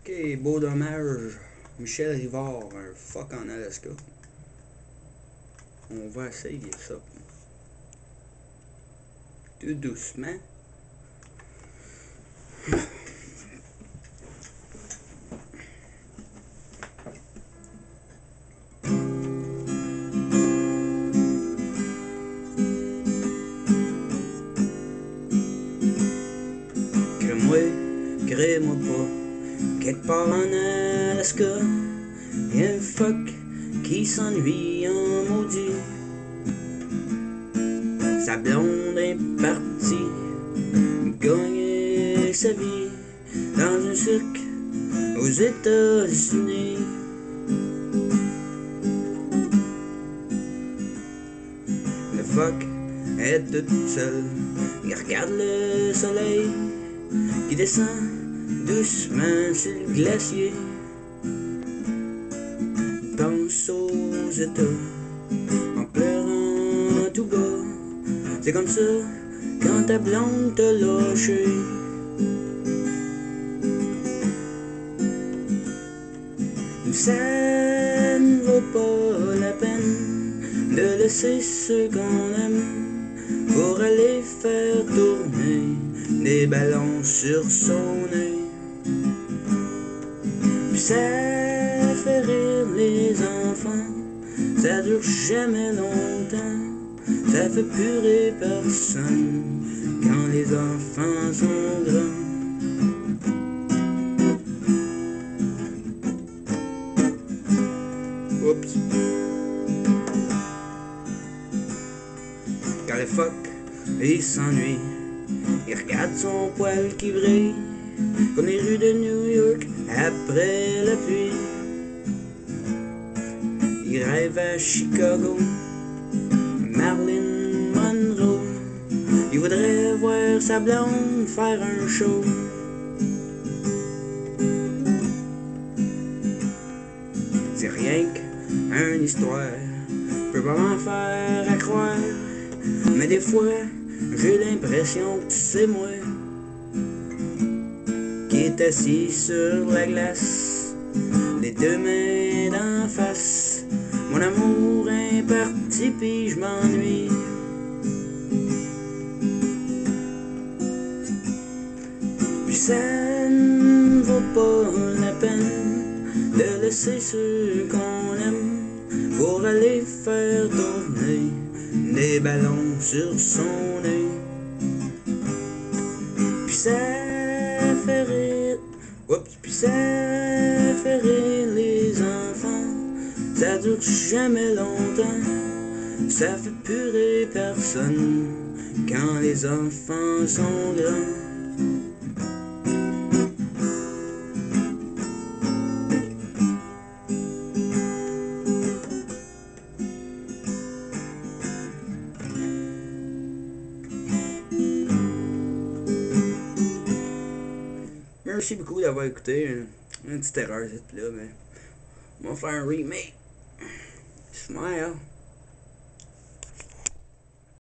Ok, beau dommage. Michel Rivard, un fuck en Alaska. On va essayer ça. Tout doucement. Crée-moi pas, quelque part en Alaska, y'a un fuck qui s'ennuie en maudit. Sa blonde est partie gagner sa vie dans un cirque aux États-Unis. Le fuck est toute seule, il regarde le soleil qui descend doucement sur le glacier. Pense aux États en pleurant tout bas. C'est comme ça quand ta blonde t'a lâché. Ça ne vaut pas la peine de laisser ceux qu'on aime pour aller faire tourner des ballons sur son nez. Puis ça fait rire les enfants, ça dure jamais longtemps, ça fait pleurer personne quand les enfants sont grands. Oups. Quand le fuck, il s'ennuie, il regarde son poil qui brille comme les rues de New York après la pluie. Il rêve à Chicago, Marilyn Monroe. Il voudrait voir sa blonde faire un show. C'est rien qu'une histoire, peut pas m'en faire à croire, mais des fois j'ai l'impression que c'est moi qui est assis sur la glace, les deux mains d'en face. Mon amour est parti pis je m'ennuie. Puis ça ne vaut pas la peine de laisser ceux qu'on aime pour aller faire tourner des ballons sur son nez. Puis ça fait rire, oups, puis ça fait rire les enfants, ça dure jamais longtemps, ça fait pleurer personne quand les enfants sont grands. Merci beaucoup d'avoir écouté. Une petite erreur cette là, mais on va faire un remake. Smile.